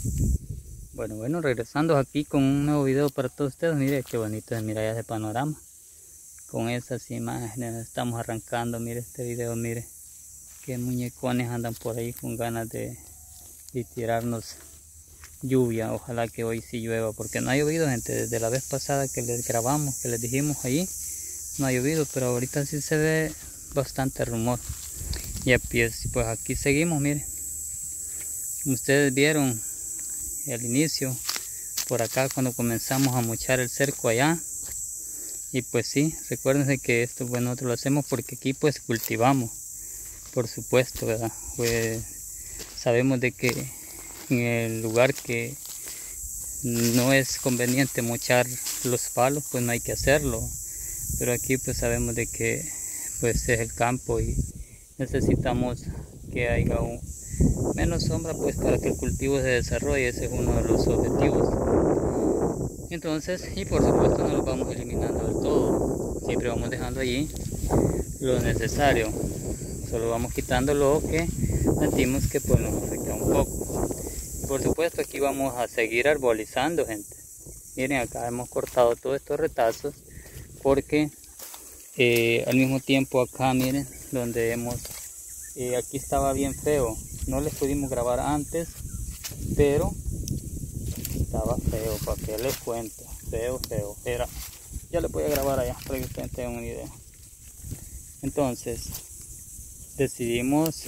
Bueno, regresando aquí con un nuevo video para todos ustedes. Mire qué bonito es, mira ya ese panorama. Con esas imágenes estamos arrancando, mire este video, mire. Qué muñecones andan por ahí con ganas de tirarnos lluvia. Ojalá que hoy sí llueva, porque no ha llovido, gente. Desde la vez pasada que les grabamos, que les dijimos ahí, no ha llovido, pero ahorita sí se ve bastante rumor. Y pues aquí seguimos, mire. Ustedes vieron el inicio por acá cuando comenzamos a mochar el cerco allá. Y pues sí, recuérdense que esto, bueno, nosotros lo hacemos porque aquí pues cultivamos, por supuesto, ¿verdad? Pues sabemos de que en el lugar que no es conveniente mochar los palos, pues no hay que hacerlo. Pero aquí pues sabemos de que pues es el campo y necesitamos que haya menos sombra pues para que el cultivo se desarrolle. Ese es uno de los objetivos. Entonces, y por supuesto no lo vamos eliminando del todo, siempre vamos dejando allí lo necesario, solo vamos quitando lo que sentimos que pues nos afecta un poco. Por supuesto aquí vamos a seguir arbolizando, gente. Miren, acá hemos cortado todos estos retazos porque al mismo tiempo acá, miren, donde aquí estaba bien feo. No les pudimos grabar antes, pero estaba feo, para que les cuento. Feo. Era, ya les voy a grabar allá para que ustedes tengan una idea. Entonces, decidimos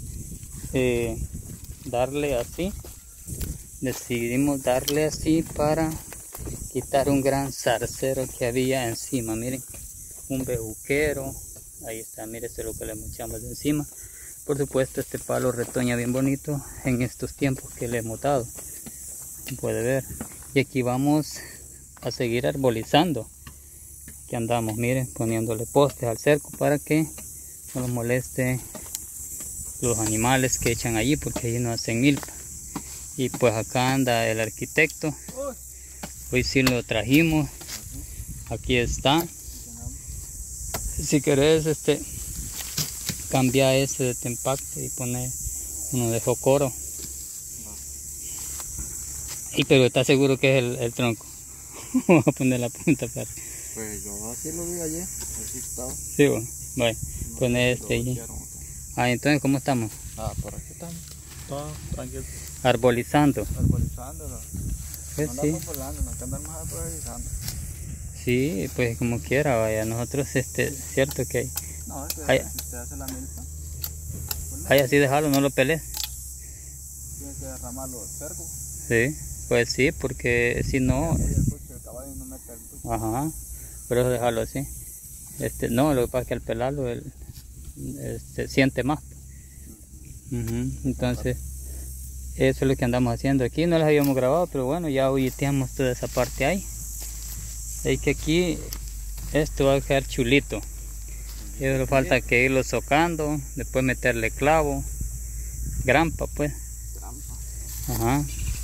darle así. Decidimos darle así para quitar un gran zarcero que había encima. Miren, un bejuquero. Ahí está, mírense lo que le mochamos de encima. Por supuesto, este palo retoña bien bonito en estos tiempos que le hemos dado. Puede ver. Y aquí vamos a seguir arbolizando. Aquí andamos, miren, poniéndole postes al cerco para que no nos moleste los animales que echan allí, porque allí no hacen milpa. Y pues acá anda el arquitecto. Hoy sí lo trajimos. Aquí está. Si querés cambia ese de tempacte y poner uno de jocoro. Y pero está seguro que es el tronco. Vamos a poner la punta para. Pues yo así lo vi ayer, así estaba. Sí, bueno, no, poner allí. Entonces, ¿cómo estamos? Por aquí estamos, todo tranquilo. Arbolizando. Arbolizándolo. Pues no andamos volando, no andamos arbolizando. Sí, pues como quiera, vaya, nosotros cierto que hay. No, usted hace la milpa. Hay así dejarlo, no lo pelees. Tiene que derramarlo del cerco. Sí, pues sí, porque si no. El caballo no mete el pucho. Ajá, pero eso dejarlo así. No, lo que pasa es que al pelarlo él siente más. Entonces, eso es lo que andamos haciendo aquí. No les habíamos grabado, pero bueno, ya auditeamos toda esa parte ahí. Es que aquí esto va a quedar chulito. Y solo falta que irlo socando, después meterle clavo, grampa pues. Ajá.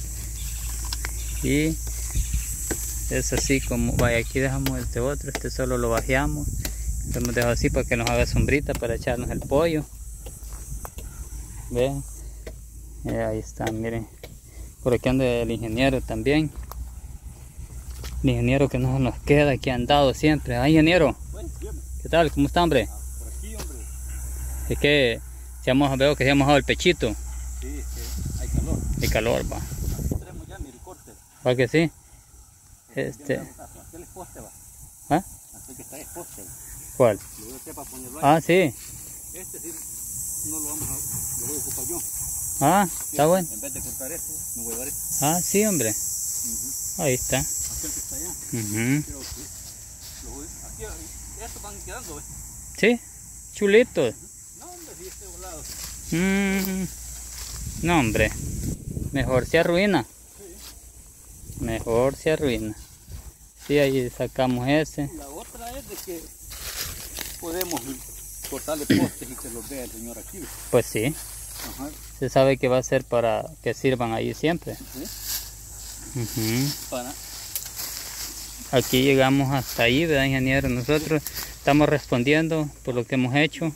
Y es así como, vaya, aquí dejamos este otro, solo lo bajeamos. Lo hemos dejado así para que nos haga sombrita para echarnos el pollo. Vean. Ahí está, miren. Por aquí anda el ingeniero también. El ingeniero que no nos queda, aquí ha andado siempre. Ah, ingeniero. ¿Qué tal? ¿Cómo está, hombre? Por aquí, hombre. Es que veo que se ha mojado el pechito. Sí, hay calor. Hay calor, va. Aquí tenemos ya miricorte. ¿Va que sí? Aquel es poste, va. ¿Ah? Aquel que está es poste. ¿Cuál? Lo voy a hacer para ponerlo ahí. Sí. Sí, no lo vamos a... Lo voy a ocupar yo. Está bueno. En vez de cortar esto, me voy a dar esto. Sí, hombre. Ahí está. Aquel que está allá. Creo que aquí, estos van quedando, ¿ves? Sí, chulitos. No, hombre, sí, este volado. No, hombre. Mejor se arruina. Sí. Mejor se arruina. Sí, ahí sacamos ese. La otra es de que podemos cortarle postes y que los vea el señor aquí. Pues sí. Ajá. Se sabe que va a ser para que sirvan ahí siempre. ¿Sí? Para... Aquí llegamos hasta ahí, ¿verdad, ingeniero? Nosotros estamos respondiendo por lo que hemos hecho.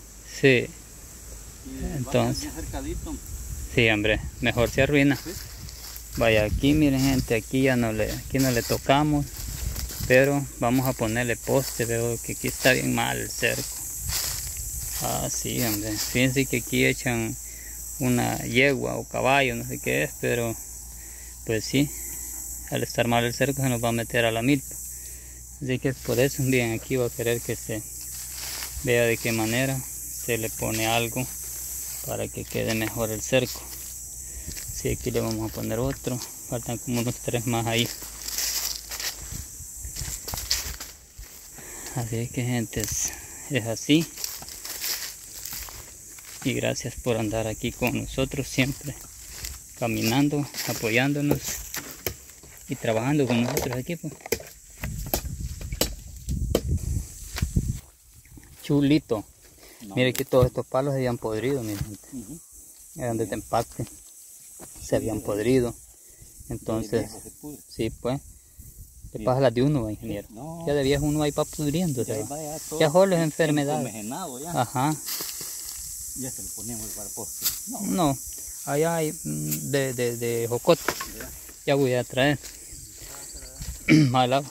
Sí. Y entonces. cercadito. Sí, hombre, mejor se arruina. ¿Sí? Vaya, aquí miren gente, aquí no le tocamos, pero vamos a ponerle poste. Veo que aquí está bien mal el cerco. Ah, sí, hombre, fíjense que aquí echan una yegua o caballo, no sé qué es, pero pues sí, al estar mal el cerco se nos va a meter a la milpa. Así que por eso bien, aquí va a querer que se vea de qué manera se le pone algo para que quede mejor el cerco. Sí, aquí le vamos a poner otro, faltan como unos 3 más ahí. Así que gente, es así. Y gracias por andar aquí con nosotros siempre, caminando, apoyándonos y trabajando con nosotros aquí, pues. Chulito. No, mire que todos estos palos se habían podrido, miren, gente. Eran de empaque, se habían podrido. Entonces, sí, pues, le pasa las de uno, ¿va, ingeniero? No, ya de viejo uno va pudriendo, ya solo es enfermedad. Ajá. Ya se lo ponemos para poste. No, allá hay de jocote. Ya voy a traer. Más agua.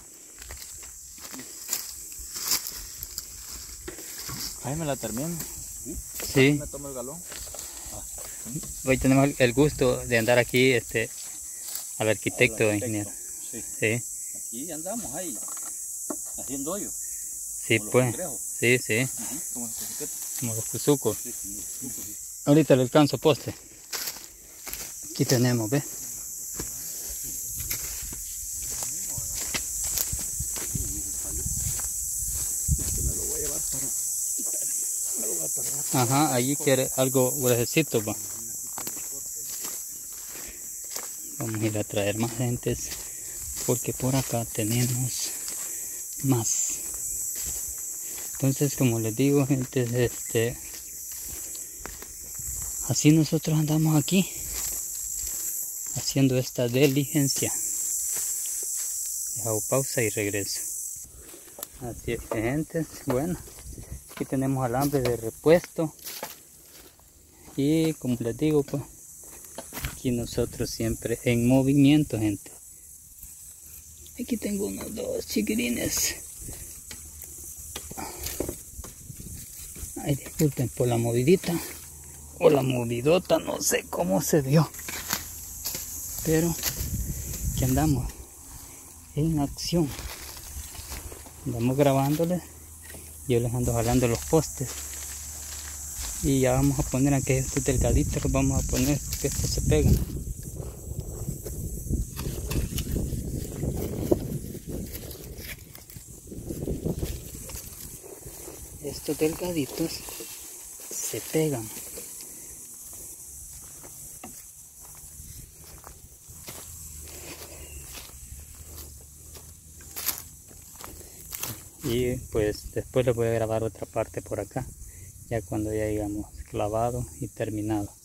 Ahí me la termino. Sí. Me tomo el galón. Hoy tenemos el gusto de andar aquí al arquitecto, ingeniero. Sí. Sí. Aquí andamos ahí, haciendo hoyo. Sí, pues. Sí, sí. Como los cuzucos. Sí, ahorita le alcanzo poste. Aquí tenemos, ¿ves? Ajá, allí quiere algo gruesecito, va. Vamos a ir a traer más gentes porque por acá tenemos más. Entonces, como les digo, gente, así nosotros andamos aquí haciendo esta diligencia. Hago pausa y regreso. Así es que, gente, bueno, aquí tenemos alambre de repuesto y como les digo, pues aquí nosotros siempre en movimiento, gente. Aquí tengo unos 2 chiquilines. Ay, disculpen por la movidita o la movidota, no sé cómo se dio, pero aquí andamos en acción. Andamos grabándoles, yo les ando jalando los postes y ya vamos a poner aquellos delgaditos, los vamos a poner porque estos se pegan. Estos delgaditos se pegan. Y pues después les voy a grabar otra parte por acá, ya cuando ya hayamos clavado y terminado.